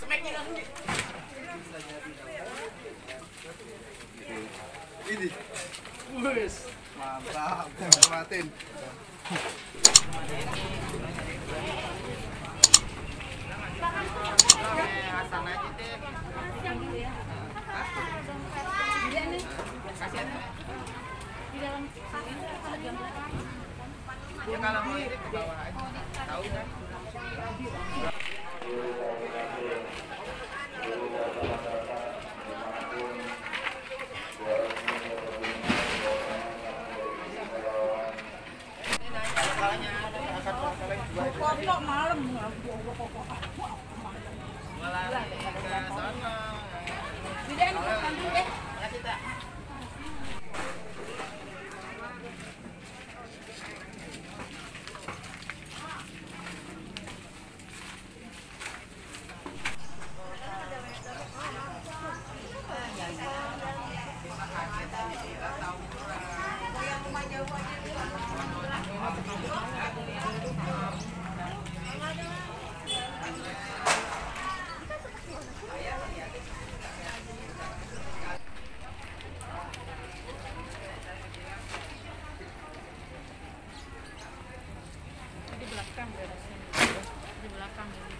Ini. Wes, mantap. Nikmatin. Hasan aja deh. Di dalam Ya kalau mau ini ke bawah aja. Tahu kan? pokok malam Malah ke sana. tidak deh. Ya kita. Di belakang beresnya. Di belakang ini.